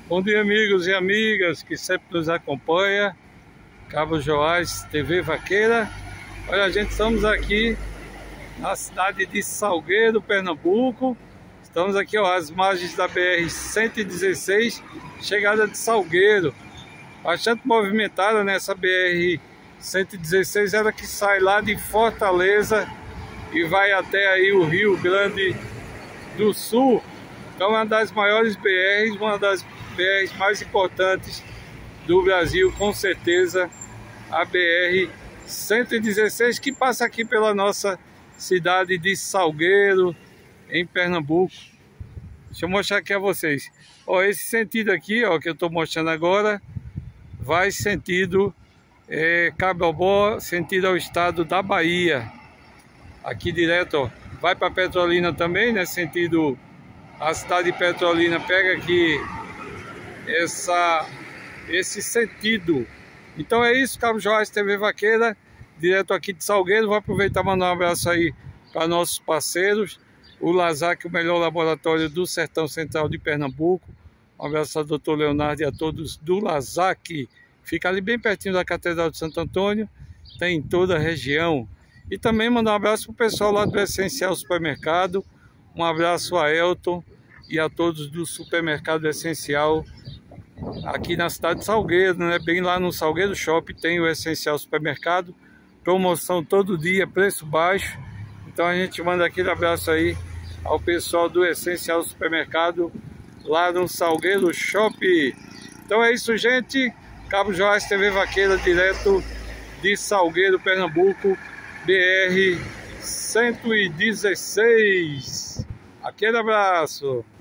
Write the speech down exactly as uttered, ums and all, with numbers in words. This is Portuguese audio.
Bom dia, amigos e amigas que sempre nos acompanham. Cabo Joás, T V Vaqueira. Olha, a gente estamos aqui na cidade de Salgueiro, Pernambuco. Estamos aqui, ó, às margens da B R cento e dezesseis, chegada de Salgueiro. Bastante movimentada nessa B R cento e dezesseis, ela que sai lá de Fortaleza e vai até aí o Rio Grande do Sul. Então é uma das maiores B Rs, uma das B Rs mais importantes do Brasil, com certeza, a B R cento e dezesseis, que passa aqui pela nossa cidade de Salgueiro, em Pernambuco. Deixa eu mostrar aqui a vocês. Ó, esse sentido aqui, ó, que eu estou mostrando agora, vai sentido é, Cabobó, sentido ao estado da Bahia. Aqui direto, ó, vai para Petrolina também, né? Sentido a cidade de Petrolina, pega aqui essa, esse sentido. Então é isso, Cabo Joás T V Vaqueira, direto aqui de Salgueiro. Vou aproveitar e mandar um abraço aí para nossos parceiros, o Lazac, o melhor laboratório do Sertão Central de Pernambuco. Um abraço ao doutor Leonardo e a todos do Lazac. Fica ali bem pertinho da Catedral de Santo Antônio, tem em toda a região. E também mandar um abraço para o pessoal lá do Essencial Supermercado. Um abraço a Elton e a todos do Supermercado Essencial aqui na cidade de Salgueiro, né? Bem lá no Salgueiro Shopping tem o Essencial Supermercado, promoção todo dia, preço baixo. Então a gente manda aquele abraço aí ao pessoal do Essencial Supermercado lá no Salgueiro Shopping. Então é isso, gente. Cabo Joás T V Vaqueira, direto de Salgueiro, Pernambuco, B R cento e dezesseis. Aquele abraço.